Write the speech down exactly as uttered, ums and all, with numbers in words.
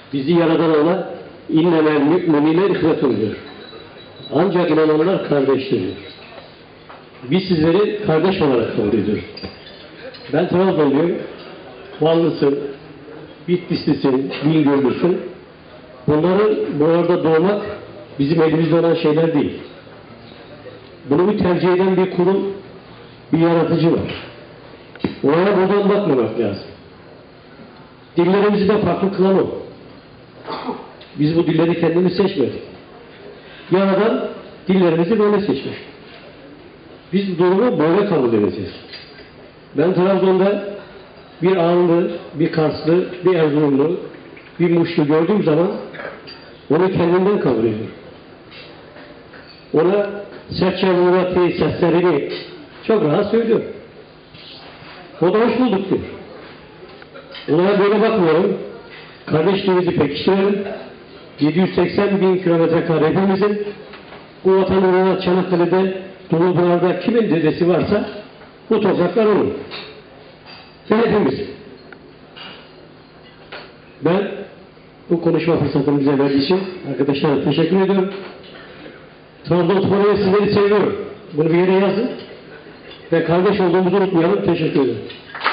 Bizi yaradan Allah innemel mü'minine ihvetun diyor. Ancak inananlar kardeştir diyor. Biz sizleri kardeş olarak kabul ediyoruz. Ben Trabzonluyum. Vanlısın, Bitlislisin, Bingöllüsün. Bunların bu arada doğmak bizim elimizde olan şeyler değil. Bunu bir tercih eden bir kurum, bir yaratıcı var. Oraya buradan bakmamak lazım. Dillerimizi de farklı kılan o. Biz bu dilleri kendimiz seçmedik. Yaradan dillerimizi böyle seçmiş. Biz bu durumu böyle kabul edeceğiz. Ben Trabzon'da bir Ağrılı, bir Karslı, bir Erzurumlu, bir Muşlu gördüğüm zaman onu kendimden kabul ediyorum. Ona serçe muratı seslerini çok rahat söylüyor. O da hoş bulduk diyor. Ona böyle bakmıyorum. Kardeşliğimizi pekiştirelim. yedi yüz seksen bin kilometre kare hepimizin bu vatanın Çanakkale'de Doğu kimin dedesi varsa bu topraklar onun. Ve hepimiz. Ben bu konuşma fırsatını bize verdiği için arkadaşlara teşekkür ediyorum. Trabzonspor'u sizleri seviyorum. Bunu bir yere yazın. Ve kardeş olduğumuzu unutmayalım. Teşekkür ederim.